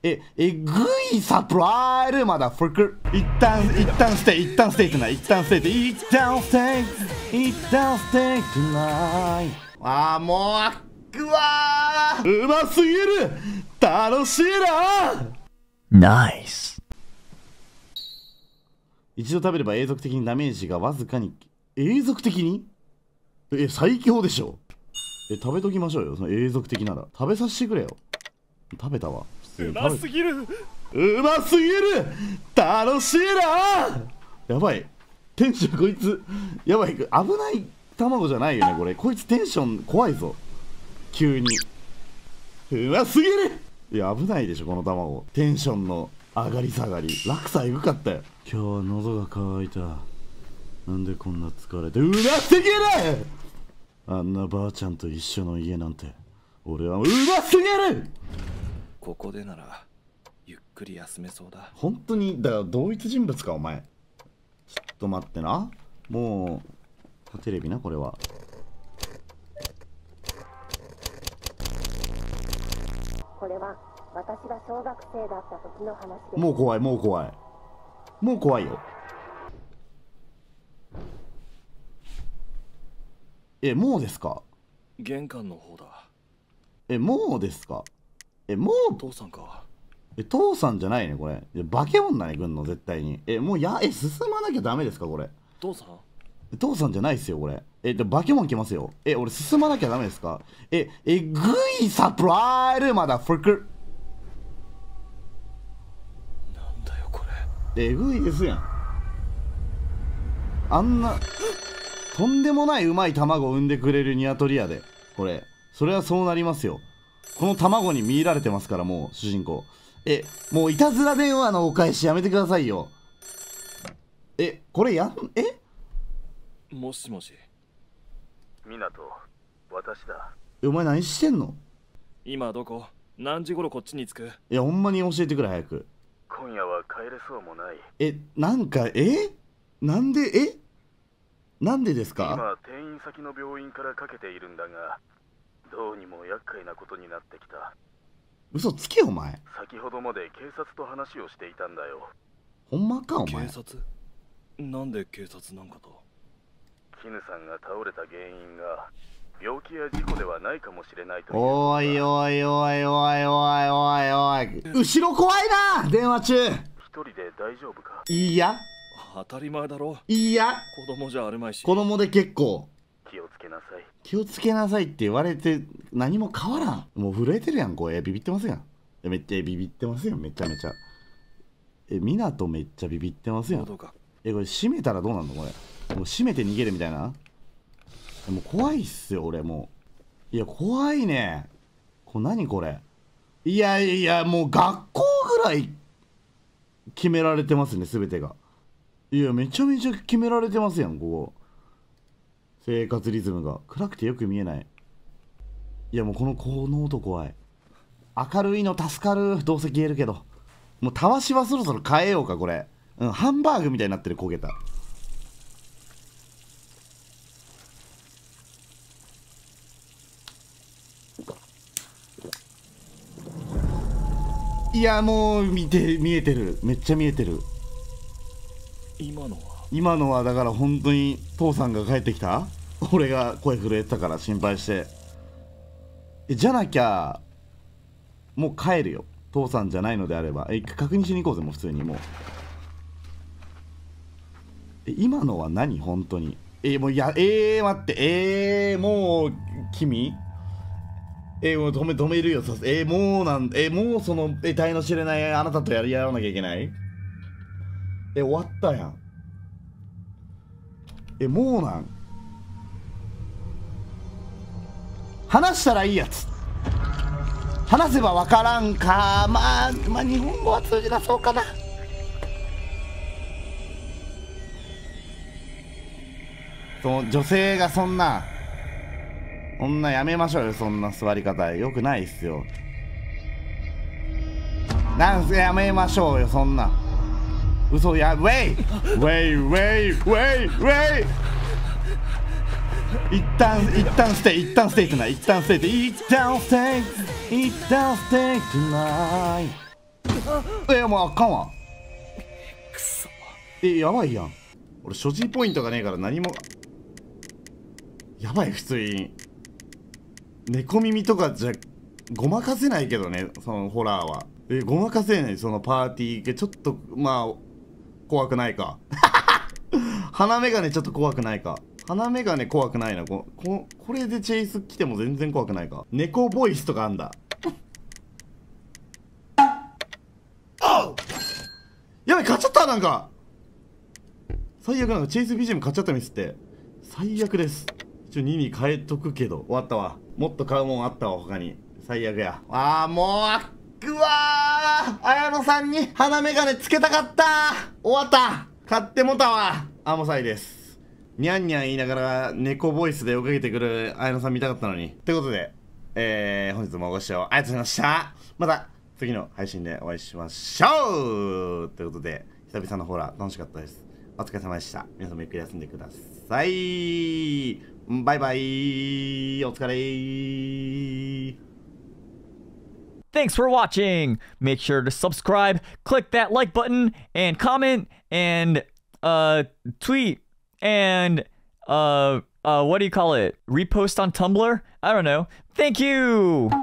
えぐいサプライズまだフック。一旦ステイってない。一旦ステイトない。あーもう、うわーうますぎる。楽しいな。 ナイス。 一度食べれば永続的にダメージがわずかに。永続的に最強でしょ。食べときましょうよ、その永続的なら。食べさせてくれよ。食べたわ。 うますぎる。 うますぎる。楽しいな。やばい。テンションこいつやばい。危ない卵じゃないよねこれ。こいつテンション怖いぞ急に。うますぎる。いや危ないでしょこの卵。テンションの上がり下がり。落差エグかったよ。今日は喉が渇いた。なんでこんな疲れて。うますぎる。あんなばあちゃんと一緒の家なんて俺はうますぎる。 ここでならゆっくり休めそうだ。 本当にだから同一人物かお前。ちょっと待ってな。もうテレビなこれは。 これは私が小学生だった時の話です。 もう怖いもう怖いもう怖いよ。もうですか。 玄関の方だ。 もうですか。もう父さんか。 父さんじゃないねこれ。化け女ね来んの絶対に。もう進まなきゃダメですかこれ。 父さん父さんじゃないっすよこれ。で化け物来ますよ。俺進まなきゃダメですか。ぐいサプライズまだフック。 なんだよこれ。 えぐいですやん。あんなとんでもないうまい卵を産んでくれるニワトリやでこれ。それはそうなりますよ。この卵に見入られてますからもう主人公。もういたずら電話のお返しやめてくださいよ。これもしもし。 湊、私だ。 お前何してんの。 今どこ？何時頃こっちに着く？ いやほんまに教えてくれ早く。 今夜は帰れそうもない。 なんかなんでなんでですか。 今転院先の病院からかけているんだが、どうにも厄介なことになってきた。 嘘つけよお前。 先ほどまで警察と話をしていたんだよ。 ほんまかお前。 警察？なんで警察なんかと。 絹さんが倒れた原因が病気や事故ではないかもしれないという。 おいおいおいおいおいおい。後ろ怖いな電話中。 一人で大丈夫か。 いや当たり前だろ。 いや子供じゃあるまいし。 子供で結構。 気をつけなさい。 気をつけなさいって言われて何も変わらん。もう震えてるやん声。ビビってますやん。めっちゃビビってますよめちゃめちゃ。湊めっちゃビビってますやん。これ閉めたらどうなんのこれ。もう閉めて逃げるみたいな。もう怖いっすよ俺もう。いや怖いね。何これ。いやいやもう学校ぐらい決められてますね全てが。いやめちゃめちゃ決められてますやんここ。生活リズムが暗くてよく見えない。いやもうこの音怖い。明るいの助かる。どうせ消えるけど。もうたわしはそろそろ変えようかこれ。ハンバーグみたいになってる焦げた。いやもう見えてる。めっちゃ見えてる。今のはだから本当に父さんが帰ってきた。俺が声震えてたから心配して。じゃなきゃもう帰るよ父さんじゃないのであれば。確認しに行こうぜもう普通に。もう今のは何本当に。もう待ってもう君もう止めるよもうもうその得体の知れないあなたとやらなきゃいけない。終わったやん。もうなん話したらいいやつ。話せばわからんか。まあ日本語は通じなそうかな。女性がそんなやめましょうよ。そんな座り方よくないっすよ。なんせやめましょうよそんな。嘘や。ウェイ一旦ステイってない。一旦ステイトゥナイト。 もうあかんわ。 くそ。 やばいやん。俺所持ポイントがねえから何も。やばい、普通に猫耳とかじゃごまかせないけどね、そのホラーは。ごまかせない、そのパーティー系ちょっとまあ怖くないか。鼻眼鏡ちょっと怖くないか。鼻眼鏡怖くないな。これでチェイス来ても全然怖くないか。猫ボイスとかあんだ。やばい、買っちゃった。なんか最悪。なんかチェイス BGM 買っちゃったミスって最悪です。2に変えとくけど。終わったわ。もっと買うもんあったわ他に。最悪や。もう綾野さんに鼻眼鏡つけたかった。終わった。買ってもたわ。もうさいです。にゃんにゃん言いながら猫ボイスで追いかけてくる綾野さん見たかったのに。ということで本日もご視聴ありがとうございました。また次の配信でお会いしましょう。ということで久々のホラー楽しかったです。お疲れ様でした。皆さんもゆっくり休んでください。バイバイ。お疲れ。 Thanks for watching. Make sure to subscribe, click that like button, and comment, and tweet, and what do you call it? Repost on Tumblr? I don't know. Thank you.